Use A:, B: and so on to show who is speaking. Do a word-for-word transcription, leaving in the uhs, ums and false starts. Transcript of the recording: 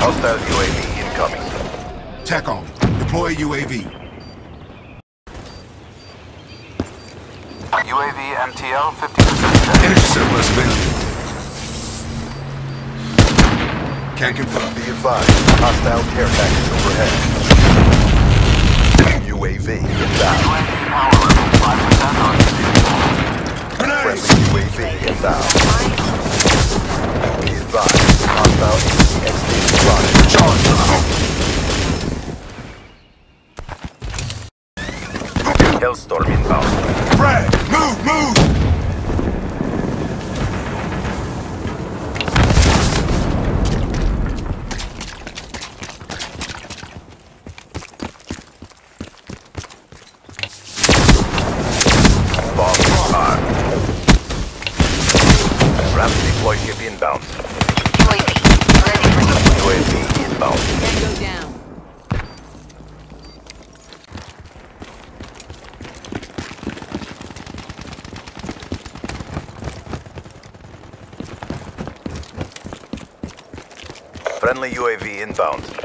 A: Hostile U A V incoming.
B: TACOM, deploy U A V.
A: U A V M T L fifty percent.
B: Energy surplus available. Can't confirm.
A: Be advised, hostile care package overhead. U A V inbound. U A V power level five percent on friendly U A V inbound. Be advised, hostile A P X D spotted.
B: Charge for the home.
A: Hellstorm inbound.
B: Brad, move, move!
A: Rapid deploy ship inbound.
C: U A V, ready for deployment.
A: U A V inbound.
C: Tango down.
A: Friendly U A V inbound.